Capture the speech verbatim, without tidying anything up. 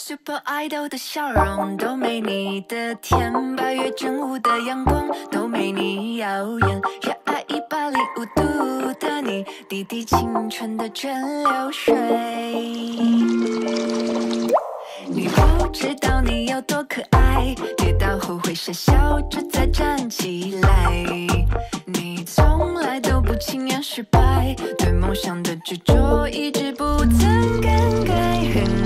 Super Idol 的笑容都没你的甜，八月正午的阳光都没你耀眼，热爱一百零五度的你，滴滴青春的蒸馏水。你不知道你有多可爱，跌倒后会傻笑着再站起来。你从来都不轻言失败，对梦想的执着一直不曾更改。